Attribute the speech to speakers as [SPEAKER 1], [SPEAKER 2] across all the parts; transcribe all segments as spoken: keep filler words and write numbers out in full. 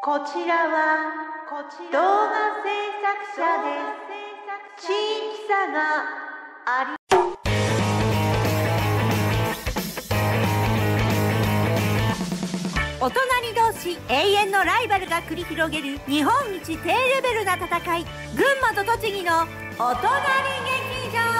[SPEAKER 1] こちらは動画制作者です。新規さがあり
[SPEAKER 2] お隣同士永遠のライバルが繰り広げる日本一低レベルな戦い、群馬と栃木のお隣劇場。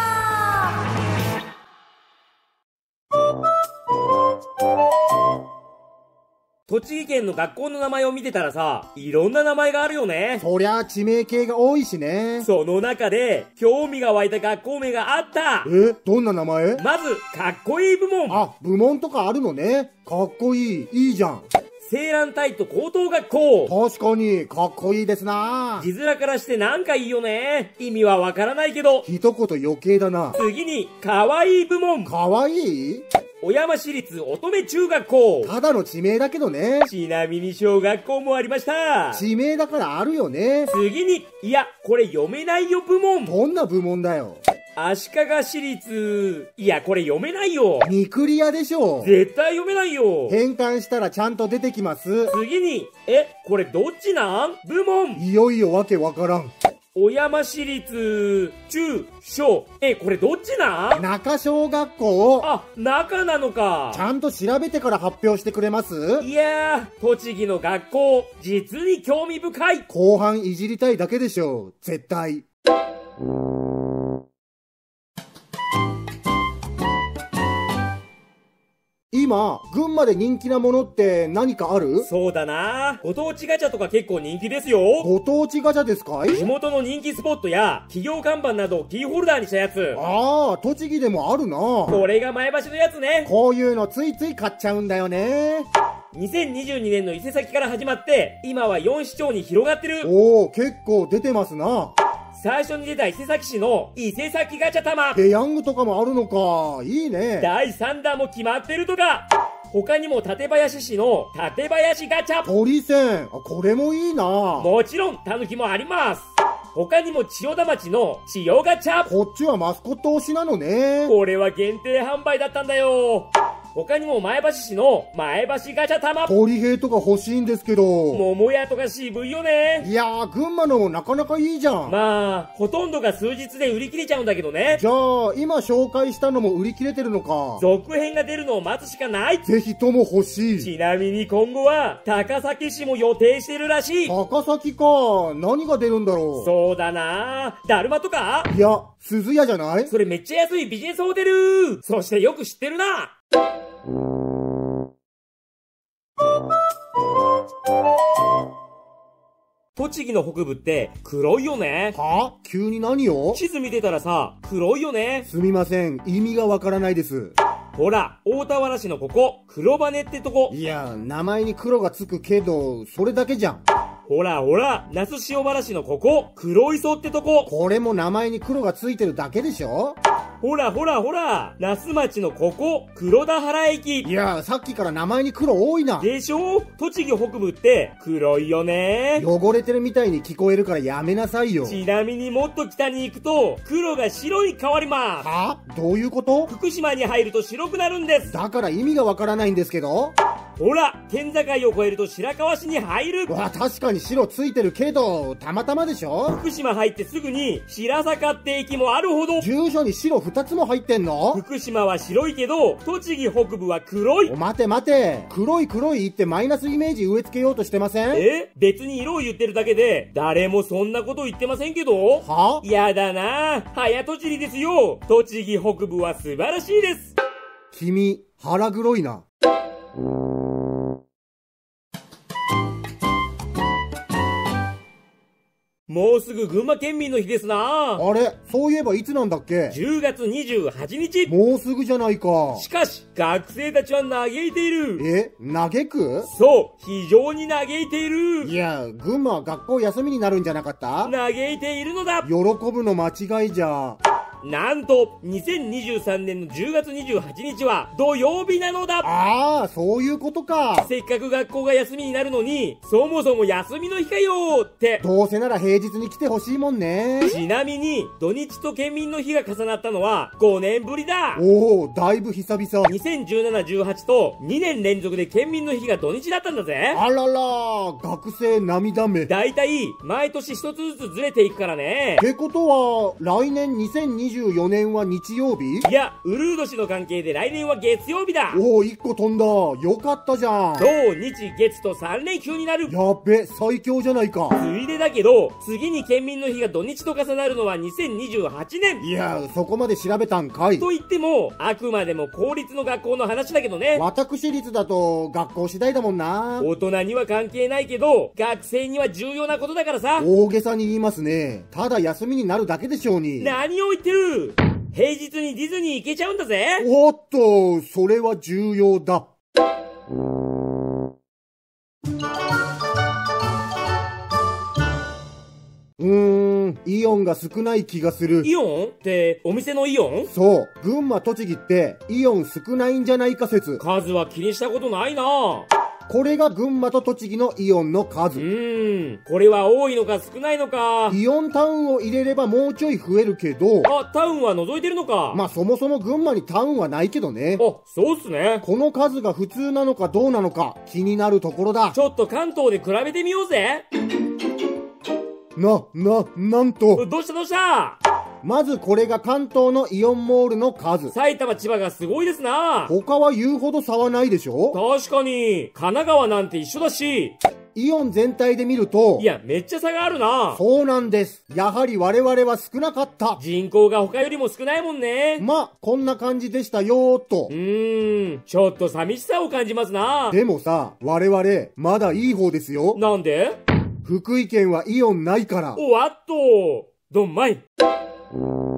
[SPEAKER 3] 栃木県の学校の名前を見てたらさ、いろんな名前があるよね。
[SPEAKER 4] そりゃ地名系が多いしね。
[SPEAKER 3] その中で興味が湧いた学校名があった。
[SPEAKER 4] え、どんな名前？
[SPEAKER 3] まずかっこいい部門。
[SPEAKER 4] あ、部門とかあるのね。かっこいい。いいじゃん。
[SPEAKER 3] 青蘭タイト高等学校。
[SPEAKER 4] 確かにかっこいいですな。
[SPEAKER 3] 字面からしてなんかいいよね。意味はわからないけど。
[SPEAKER 4] 一言余計だな。
[SPEAKER 3] 次にかわいい部門。
[SPEAKER 4] かわいい？
[SPEAKER 3] 小山市立乙女中学校。
[SPEAKER 4] ただの地名だけどね。
[SPEAKER 3] ちなみに小学校もありました。
[SPEAKER 4] 地名だからあるよね。
[SPEAKER 3] 次に、いや、これ読めないよ部門。
[SPEAKER 4] どんな部門だよ。
[SPEAKER 3] 足利市立、いや、これ読めないよ。
[SPEAKER 4] ミクリアでしょ。
[SPEAKER 3] 絶対読めないよ。
[SPEAKER 4] 変換したらちゃんと出てきます。
[SPEAKER 3] 次に、え、これどっちなん部門。
[SPEAKER 4] いよいよわけわからん。
[SPEAKER 3] 小山市立、中、小。え、これどっちなん？
[SPEAKER 4] 中小学校。
[SPEAKER 3] あ、中なのか。
[SPEAKER 4] ちゃんと調べてから発表してくれます？
[SPEAKER 3] いやー、栃木の学校、実に興味深い。
[SPEAKER 4] 後半いじりたいだけでしょ。絶対。今、群馬で人気なものって何かある？
[SPEAKER 3] そうだな。ご当地ガチャとか結構人気ですよ。
[SPEAKER 4] ご当地ガチャですかい？
[SPEAKER 3] 地元の人気スポットや企業看板などをキーホルダーにしたやつ。
[SPEAKER 4] ああ、栃木でもあるな。
[SPEAKER 3] これが前橋のやつね。
[SPEAKER 4] こういうのついつい買っちゃうんだよね。
[SPEAKER 3] にせんにじゅうにねんの伊勢崎から始まって、今はよん市町に広がってる。
[SPEAKER 4] おー、結構出てますな。
[SPEAKER 3] 最初に出た伊勢崎市の伊勢崎ガチャ玉。
[SPEAKER 4] ペヤングとかもあるのか。いいね。
[SPEAKER 3] だいさんだんも決まってるとか。他にも館林市の館林ガチャ。
[SPEAKER 4] 鳥線。これもいいな。
[SPEAKER 3] もちろん、タヌキもあります。他にも千代田町の千代ガチャ。
[SPEAKER 4] こっちはマスコット推しなのね。
[SPEAKER 3] これは限定販売だったんだよ。他にも前橋市の前橋ガチャ玉。
[SPEAKER 4] 鳥兵とか欲しいんですけど。
[SPEAKER 3] 桃屋とか渋いよね。
[SPEAKER 4] いやー、群馬のなかなかいいじゃん。
[SPEAKER 3] まあ、ほとんどが数日で売り切れちゃうんだけどね。
[SPEAKER 4] じゃあ、今紹介したのも売り切れてるのか。
[SPEAKER 3] 続編が出るのを待つしかない。
[SPEAKER 4] ぜひとも欲しい。
[SPEAKER 3] ちなみに今後は、高崎市も予定してるらしい。
[SPEAKER 4] 高崎か。何が出るんだろう。
[SPEAKER 3] そうだな。だるまとか？
[SPEAKER 4] いや、鈴屋じゃない？
[SPEAKER 3] それめっちゃ安いビジネスホテル。そしてよく知ってるな。栃木の北部って黒いよね。
[SPEAKER 4] は？急に何を？
[SPEAKER 3] 地図見てたらさ、黒いよね。
[SPEAKER 4] すみません。意味がわからないです。
[SPEAKER 3] ほら、大田原市のここ、黒羽ってとこ。
[SPEAKER 4] いや、名前に黒がつくけど、それだけじゃん。
[SPEAKER 3] ほらほら、那須塩原市のここ、黒磯ってとこ。
[SPEAKER 4] これも名前に黒がついてるだけでしょ？
[SPEAKER 3] ほらほらほら、那須町のここ、黒田原駅。
[SPEAKER 4] いや、さっきから名前に黒多いな。
[SPEAKER 3] でしょ？栃木北部って黒いよね。
[SPEAKER 4] 汚れてるみたいに聞こえるからやめなさいよ。
[SPEAKER 3] ちなみにもっと北に行くと、黒が白に変わります。
[SPEAKER 4] は？どういうこと？
[SPEAKER 3] 福島に入ると白くなるんです。
[SPEAKER 4] だから意味がわからないんですけど。
[SPEAKER 3] ほら、県境を越えると白河市に入る。
[SPEAKER 4] わ、確かに白ついてるけど、たまたまでしょ？
[SPEAKER 3] 福島入ってすぐに、白坂って駅もあるほど。
[SPEAKER 4] 住所に白二つも入ってんの？
[SPEAKER 3] 福島は白いけど、栃木北部は黒い。
[SPEAKER 4] お、待て待て。黒い黒い言ってマイナスイメージ植え付けようとしてません？
[SPEAKER 3] え？別に色を言ってるだけで、誰もそんなこと言ってませんけど。
[SPEAKER 4] は？
[SPEAKER 3] やだな。早とちりですよ。栃木北部は素晴らしいです。
[SPEAKER 4] 君、腹黒いな。
[SPEAKER 3] もうすぐ群馬県民の日ですな。
[SPEAKER 4] あれ、そういえばいつなんだっけ？
[SPEAKER 3] じゅうがつにじゅうはちにち。
[SPEAKER 4] もうすぐじゃないか。
[SPEAKER 3] しかし、学生たちは嘆いている。
[SPEAKER 4] え、嘆く？
[SPEAKER 3] そう、非常に嘆いている。
[SPEAKER 4] いや、群馬は学校休みになるんじゃなかった？
[SPEAKER 3] 嘆いているのだ。
[SPEAKER 4] 喜ぶの間違いじゃ。
[SPEAKER 3] なんと、にせんにじゅうさんねんのじゅうがつにじゅうはちにちは土曜日なのだ。
[SPEAKER 4] ああ、そういうことか。
[SPEAKER 3] せっかく学校が休みになるのに、そもそも休みの日かよーって。
[SPEAKER 4] どうせなら平日に来てほしいもんね。
[SPEAKER 3] ちなみに、土日と県民の日が重なったのはごねんぶりだ。
[SPEAKER 4] おお、だいぶ久々。
[SPEAKER 3] にせんじゅうなな、じゅうはちとにねん連続で県民の日が土日だったんだぜ。
[SPEAKER 4] あらら、学生涙目。
[SPEAKER 3] だいたい、毎年一つずつずれていくからね。
[SPEAKER 4] ってことは、来年にせんにじゅうよねんは日曜日？
[SPEAKER 3] いや、ウルー年の関係で来年は月曜日だ。
[SPEAKER 4] おお、一個飛んだ。よかったじゃん。
[SPEAKER 3] 土日月とさんれんきゅうになる。
[SPEAKER 4] やっべ、最強じゃないか。
[SPEAKER 3] ついでだけど、次に県民の日が土日と重なるのはにせんにじゅうはちねん。
[SPEAKER 4] いや、そこまで調べたんかい。
[SPEAKER 3] と言っても、あくまでも公立の学校の話だけどね。
[SPEAKER 4] 私立だと学校次第だもんな。
[SPEAKER 3] 大人には関係ないけど、学生には重要なことだからさ。
[SPEAKER 4] 大げさに言いますね。ただ休みになるだけでしょうに。
[SPEAKER 3] 何を言ってる？平日にディズニー行けちゃうんだぜ。
[SPEAKER 4] おっと、それは重要だ。うーん、イオンが少ない気がする。
[SPEAKER 3] イオンってお店のイオン？
[SPEAKER 4] そう、群馬栃木ってイオン少ないんじゃないか説。
[SPEAKER 3] 数は気にしたことないな。
[SPEAKER 4] これが群馬と栃木のイオンの数。
[SPEAKER 3] うーん、これは多いのか少ないのか。
[SPEAKER 4] イオンタウンを入れればもうちょい増えるけど、
[SPEAKER 3] あ、タウンは除いてるのか。
[SPEAKER 4] まあそもそも群馬にタウンはないけどね。
[SPEAKER 3] あ、そうっすね。
[SPEAKER 4] この数が普通なのかどうなのか気になるところだ。
[SPEAKER 3] ちょっと関東で比べてみようぜ。
[SPEAKER 4] な、な、なんと。
[SPEAKER 3] どうしたどうした？
[SPEAKER 4] まずこれが関東のイオンモールの数。
[SPEAKER 3] 埼玉、千葉がすごいですな。
[SPEAKER 4] 他は言うほど差はないでしょ？
[SPEAKER 3] 確かに、神奈川なんて一緒だし。
[SPEAKER 4] イオン全体で見ると、
[SPEAKER 3] いや、めっちゃ差があるな。
[SPEAKER 4] そうなんです。やはり我々は少なかった。
[SPEAKER 3] 人口が他よりも少ないもんね。
[SPEAKER 4] ま、こんな感じでしたよーっと。
[SPEAKER 3] うーん、ちょっと寂しさを感じますな。
[SPEAKER 4] でもさ、我々、まだいい方ですよ。
[SPEAKER 3] なんで？
[SPEAKER 4] 福井県はイオンないから。
[SPEAKER 3] おわっと、どんまい。